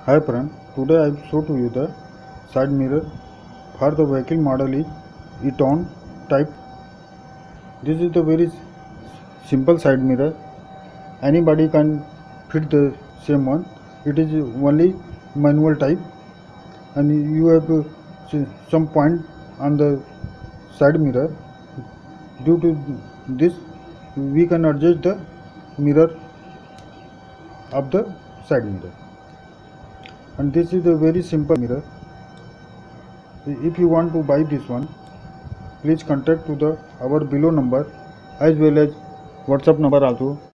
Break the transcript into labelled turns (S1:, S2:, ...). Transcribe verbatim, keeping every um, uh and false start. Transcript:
S1: Hi friend, today I will show to you the side mirror for the vehicle model is ETON type. This is the very simple side mirror. Anybody can fit the same one. It is only manual type, and you have uh, some point on the side mirror. Due to this, we can adjust the mirror of the side mirror. And this is a very simple mirror. If you want to buy this one, please contact to the our below number as well as WhatsApp number also.